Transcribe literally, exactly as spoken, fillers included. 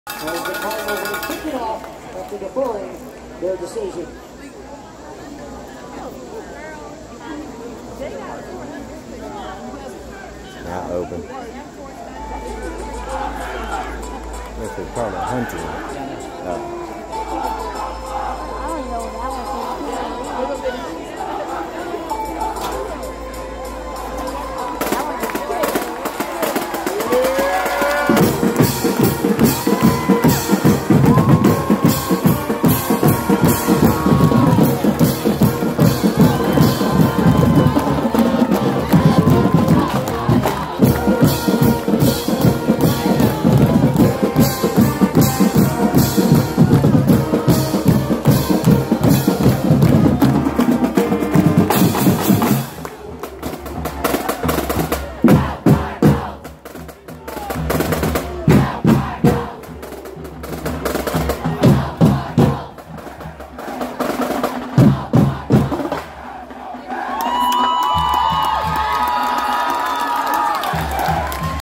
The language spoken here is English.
And the Cardinals will kick it off after deferring their decision. Not open. That's the Cardinal hunting. Oh.